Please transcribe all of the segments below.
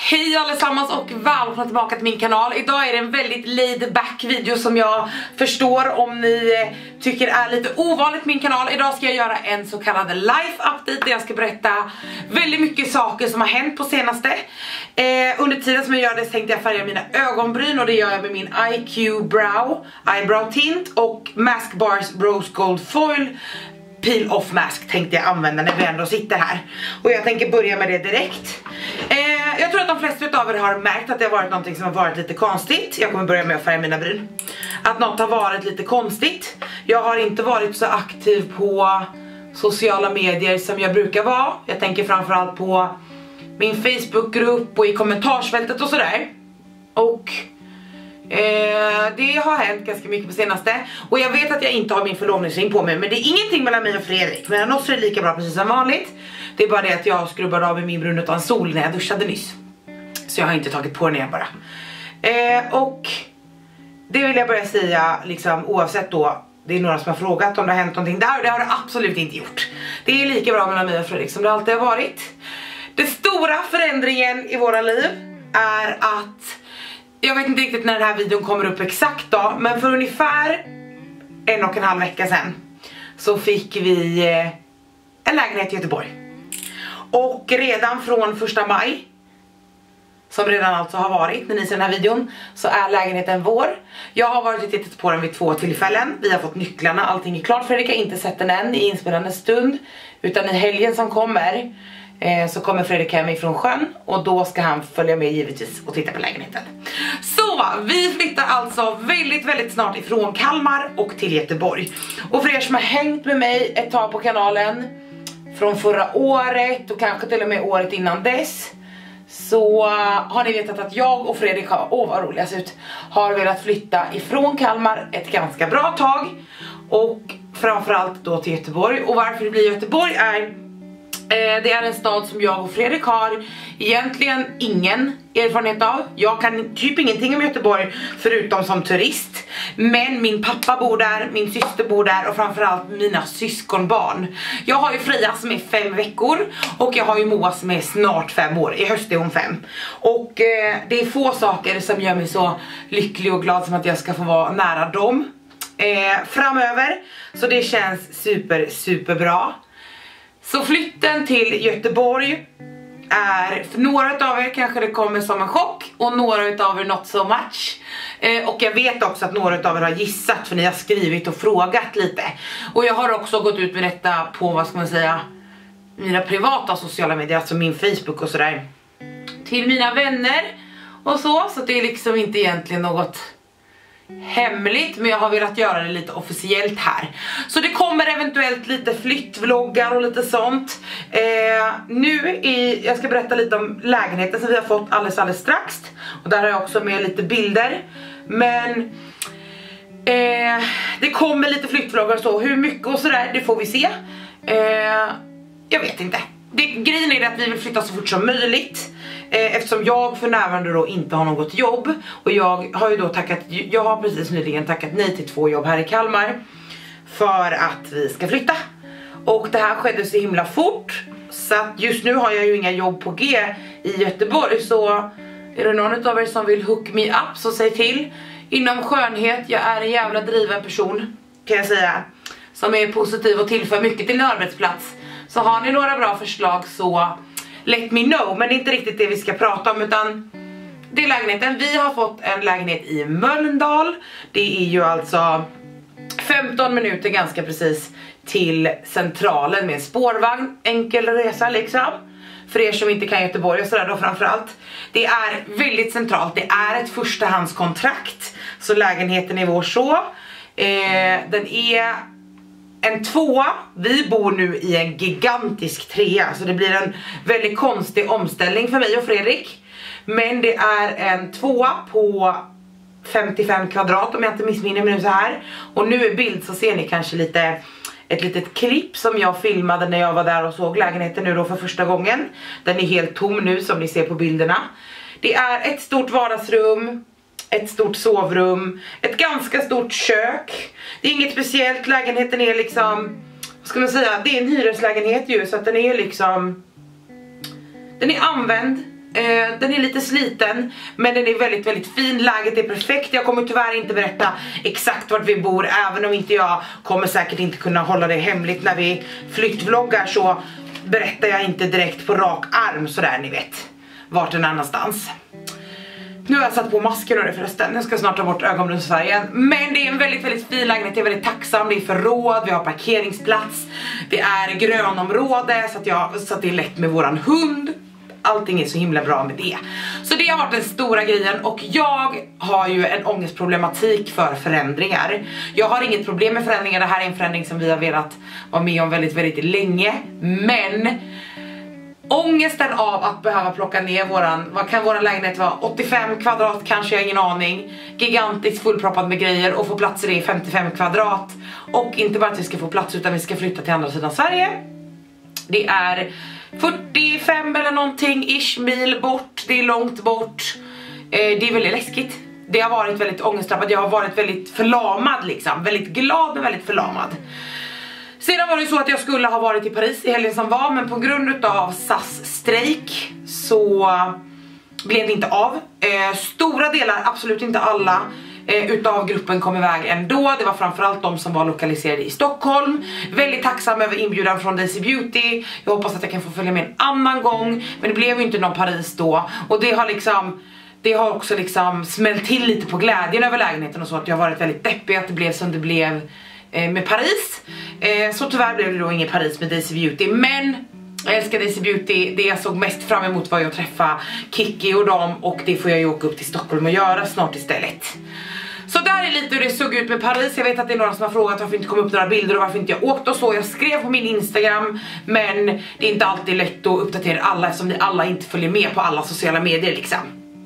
Hej allesammans och välkomna tillbaka till min kanal. Idag är det en väldigt laid back video som jag förstår om ni tycker är lite ovanligt min kanal. Idag ska jag göra en så kallad life update där jag ska berätta väldigt mycket saker som har hänt på senaste. Under tiden som jag gör det tänkte jag färga mina ögonbryn och det gör jag med min IQ Eyebrow Tint och Mask Bars Rose Gold Foil Peel Off Mask tänkte jag använda när vi ändå sitter här. Och jag tänker börja med det direkt. Jag tror att de flesta av er har märkt att det har varit någonting som har varit lite konstigt. Jag kommer börja med att färga mina bryn. Att något har varit lite konstigt. Jag har inte varit så aktiv på sociala medier som jag brukar vara. Jag tänker framförallt på min Facebookgrupp och i kommentarsfältet och sådär. Och det har hänt ganska mycket på senaste. Och jag vet att jag inte har min förlovningsring på mig, men det är ingenting mellan mig och Fredrik. Mellan oss är det lika bra precis som vanligt. Det är bara det att jag skrubbade av min brun utan sol när jag duschade nyss. Så jag har inte tagit på den igen bara. Och det vill jag börja säga liksom, oavsett då det är några som har frågat om det har hänt någonting där. Det har det absolut inte gjort. Det är lika bra mellan mig och Fredrik som det alltid har varit. Den stora förändringen i våra liv är att jag vet inte riktigt när den här videon kommer upp exakt då, men för ungefär 1,5 vecka sedan så fick vi en lägenhet i Göteborg. Och redan från 1 maj, som redan alltså har varit när ni ser den här videon, så är lägenheten vår. Jag har varit och tittat på den vid 2 tillfällen. Vi har fått nycklarna, allting är klart. Fredrik har inte sett den än i inspelande stund, utan i helgen som kommer så kommer Fredrik hem ifrån sjön och då ska han följa med givetvis och titta på lägenheten. Så vi flyttar alltså väldigt snart ifrån Kalmar och till Göteborg. Och för er som har hängt med mig ett tag på kanalen från förra året och kanske till och med året innan dess, så har ni vetat att jag och Fredrik har velat flytta ifrån Kalmar ett ganska bra tag och framförallt då till Göteborg. Och varför det blir Göteborg är det är en stad som jag och Fredrik har egentligen ingen erfarenhet av. Jag kan typ ingenting om Göteborg förutom som turist. Men min pappa bor där, min syster bor där och framförallt mina syskonbarn. Jag har ju Freja som är 5 veckor och jag har ju Moa som är snart 5 år. I höst är hon 5. Och det är få saker som gör mig så lycklig och glad som att jag ska få vara nära dem framöver. Så det känns super bra. Så flytten till Göteborg är, för några av er kanske det kommer som en chock och några av er not so much. Och jag vet också att några av er har gissat för ni har skrivit och frågat lite. Och jag har också gått ut med detta på, vad ska man säga, mina privata sociala medier, alltså min Facebook och sådär, till mina vänner och så det är liksom inte egentligen något hemligt, men jag har velat göra det lite officiellt här. Så det kommer eventuellt lite flyttvloggar och lite sånt. Jag ska berätta lite om lägenheten som vi har fått alldeles strax. Och där har jag också med lite bilder. Men det kommer lite flyttvloggar och så. Hur mycket och sådär, det får vi se. Jag vet inte. Grejen är att vi vill flytta så fort som möjligt. Eftersom jag för närvarande då inte har något jobb. Och jag har ju då jag har precis nyligen tackat nej till 2 jobb här i Kalmar för att vi ska flytta. Och det här skedde så himla fort. Så att just nu har jag ju inga jobb på G i Göteborg. Så är det någon av er som vill hook me up, så säg till. Inom skönhet, jag är en jävla driven person kan jag säga, som är positiv och tillför mycket till en arbetsplats. Så har ni några bra förslag så let me know. Men det är inte riktigt det vi ska prata om, utan det är lägenheten. Vi har fått en lägenhet i Mölndal. Det är ju alltså 15 minuter ganska precis till centralen med en spårvagn. Enkel resa liksom. För er som inte kan Göteborg och sådär då framförallt. Det är väldigt centralt. Det är ett förstahandskontrakt. Så lägenheten är vår så. Den är en 2. Vi bor nu i en gigantisk 3. Så det blir en väldigt konstig omställning för mig och Fredrik. Men det är en 2 på 55 kvadrat om jag inte missminner mig nu så här. Och nu i bild så ser ni kanske ett litet klipp som jag filmade när jag var där och såg lägenheten nu då för första gången. Den är helt tom nu som ni ser på bilderna. Det är ett stort vardagsrum, ett stort sovrum, ett ganska stort kök. Det är inget speciellt, lägenheten är liksom, vad ska man säga, det är en hyreslägenhet ju, så att den är liksom, den är använd. Den är lite sliten, men den är väldigt, väldigt fin. Läget är perfekt. Jag kommer tyvärr inte berätta exakt vart vi bor, även om inte jag kommer säkert inte kunna hålla det hemligt när vi flyttvloggar, så berättar jag inte direkt på rak arm sådär, ni vet vart den är någonstans. Nu har jag satt på masken och det förresten. Jag ska snart ta bort ögonbrynsfärgen. Men det är en väldigt, väldigt fin lägenhet. Jag är väldigt tacksam. Det är förråd, vi har parkeringsplats. Det är grönområde så att det är lätt med våran hund. Allting är så himla bra med det. Så det har varit den stora grejen. Och jag har ju en ångestproblematik för förändringar. Jag har inget problem med förändringar. Det här är en förändring som vi har velat vara med om väldigt, väldigt länge. Men ångesten av att behöva plocka ner vad kan våran lägenhet vara? 85 kvadrat kanske, jag har ingen aning. Gigantiskt fullproppad med grejer och få plats i det i 55 kvadrat. Och inte bara att vi ska få plats utan vi ska flytta till andra sidan Sverige. Det är 45 eller någonting ish mil bort, det är långt bort. Det är väldigt läskigt. Det har varit väldigt ångestdrabbad, jag har varit väldigt förlamad liksom. Väldigt glad men väldigt förlamad. Sedan var det ju så att jag skulle ha varit i Paris i helgen som var, men på grund av SAS-strejk så blev det inte av. Stora delar, absolut inte alla, utav gruppen kom iväg ändå. Det var framförallt de som var lokaliserade i Stockholm. Väldigt tacksam över inbjudan från Daisy Beauty. Jag hoppas att jag kan få följa med en annan gång, men det blev ju inte någon Paris då. Och det har också liksom smält till lite på glädjen över lägenheten och så, att jag har varit väldigt deppig att det blev som det blev med Paris. Så tyvärr blev det då ingen Paris med Daisy Beauty. Men jag älskar Daisy Beauty. Det jag såg mest fram emot var ju att träffa Kiki och dem. Och det får jag ju åka upp till Stockholm och göra snart istället. Så där är lite hur det såg ut med Paris. Jag vet att det är några som har frågat varför inte kom upp några bilder och varför inte jag åkte och så. Jag skrev på min Instagram, men det är inte alltid lätt att uppdatera alla eftersom ni alla inte följer med på alla sociala medier liksom.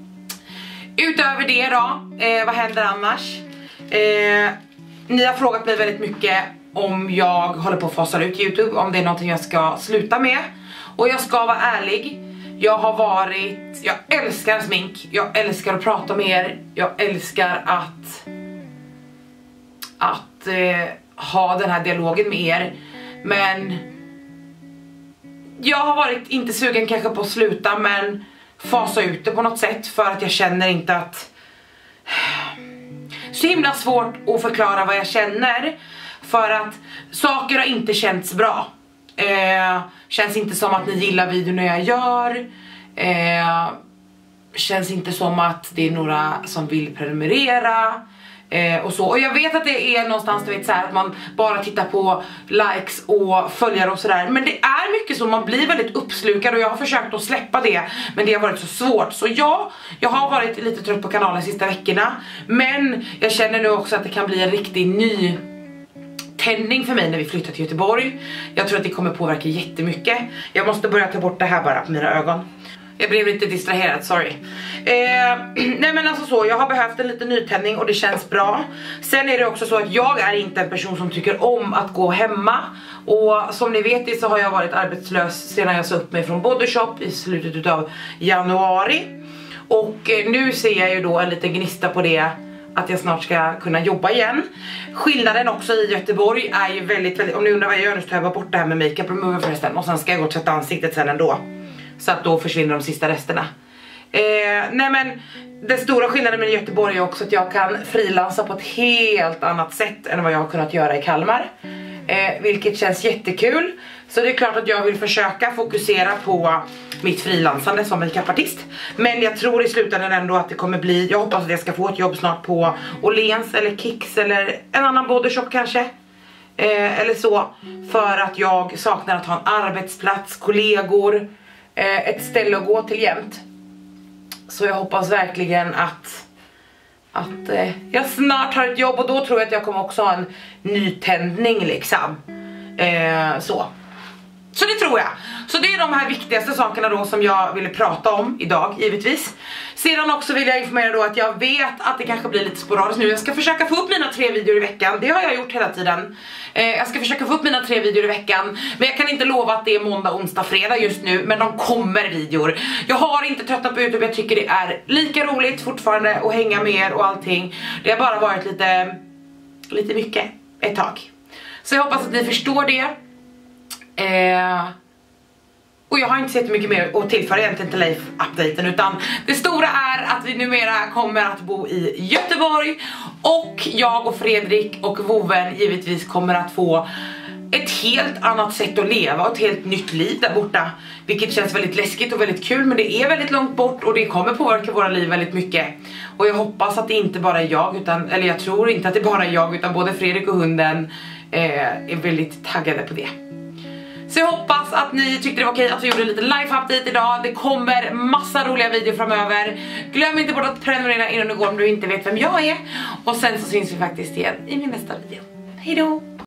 Utöver det då, vad händer annars? Ni har frågat mig väldigt mycket om jag håller på att fasa ut YouTube, om det är någonting jag ska sluta med. Och jag ska vara ärlig, jag älskar smink, jag älskar att prata med er, jag älskar att ha den här dialogen med er. Men jag har varit inte sugen kanske på att sluta, men fasa ut det på något sätt, för att jag känner inte att... Så himla svårt att förklara vad jag känner, för att saker har inte känts bra. Känns inte som att ni gillar videorna jag gör. Känns inte som att det är några som vill prenumerera. Och så. Och jag vet att det är någonstans, du vet, så här, att man bara tittar på likes och följare och sådär. Men det är mycket så, man blir väldigt uppslukad. Och jag har försökt att släppa det, men det har varit så svårt. Så ja, jag har varit lite trött på kanalen de sista veckorna. Men jag känner nu också att det kan bli en riktig ny tändning för mig när vi flyttar till Göteborg. Jag tror att det kommer påverka jättemycket. Jag måste börja ta bort det här bara på mina ögon. Jag blev lite distraherad, sorry. Nej men alltså så, jag har behövt en liten nytändning och det känns bra. Sen är det också så att jag är inte en person som tycker om att gå hemma. Och som ni vet så har jag varit arbetslös sedan jag sa upp mig från Bodyshop i slutet av januari. Och nu ser jag ju då en liten gnista på det, att jag snart ska kunna jobba igen. Skillnaden också i Göteborg är ju väldigt, väldigt... Om ni undrar vad jag gör nu så tar jag bara bort det här med makeup remover förresten. Och sen ska jag gå och tvätta ansiktet sen ändå. Så att då försvinner de sista resterna. Nej men den stora skillnaden med Göteborg är också att jag kan frilansa på ett helt annat sätt än vad jag har kunnat göra i Kalmar. Vilket känns jättekul. Så det är klart att jag vill försöka fokusera på mitt frilansande som makeupartist. Men jag tror i slutändan ändå att det kommer bli... Jag hoppas att jag ska få ett jobb snart på Åhléns eller Kicks eller en annan bodyshop kanske. Eller så. För att jag saknar att ha en arbetsplats, kollegor, ett ställe att gå till jämt. Så jag hoppas verkligen att jag snart har ett jobb, och då tror jag att jag kommer också ha en nytändning liksom. Så det tror jag. Så det är de här viktigaste sakerna då som jag ville prata om idag, givetvis. Sedan också vill jag informera då att jag vet att det kanske blir lite sporadiskt nu. Jag ska försöka få upp mina 3 videor i veckan. Det har jag gjort hela tiden. Jag ska försöka få upp mina 3 videor i veckan. Men jag kan inte lova att det är måndag, onsdag, fredag just nu. Men de kommer videor. Jag har inte tröttnat på YouTube. Jag tycker det är lika roligt fortfarande att hänga med er och allting. Det har bara varit lite mycket ett tag. Så jag hoppas att ni förstår det. Och jag har inte sett mycket mer att tillföra egentligen till Life-updaten, utan det stora är att vi numera kommer att bo i Göteborg och jag och Fredrik och Woven givetvis kommer att få ett helt annat sätt att leva och ett helt nytt liv där borta, vilket känns väldigt läskigt och väldigt kul, men det är väldigt långt bort och det kommer påverka våra liv väldigt mycket. Och jag hoppas att det inte bara är jag, utan, eller jag tror inte att det bara är jag, utan både Fredrik och hunden är väldigt taggade på det. Så jag hoppas att ni tyckte det var okej att vi gjorde en liten live-update idag. Det kommer massa roliga videor framöver. Glöm inte bort att prenumerera innan du går om du inte vet vem jag är. Och sen så syns vi faktiskt igen i min nästa video. Hej då!